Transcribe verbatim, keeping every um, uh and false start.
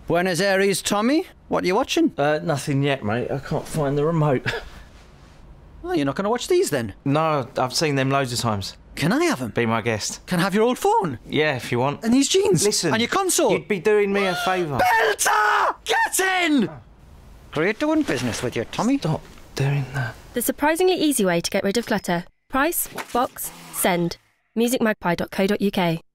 Buenos Aires, Tommy. What are you watching? Uh, nothing yet, mate. I can't find the remote. Oh, you're not going to watch these then? No, I've seen them loads of times. Can I have them? Be my guest. Can I have your old phone? Yeah, if you want. And these jeans? Listen. And your console? You'd be doing me a favour. Belter! Get in! Great doing business with you, Tommy. Stop doing that. The surprisingly easy way to get rid of clutter. Price, box, send. music magpie dot co dot U K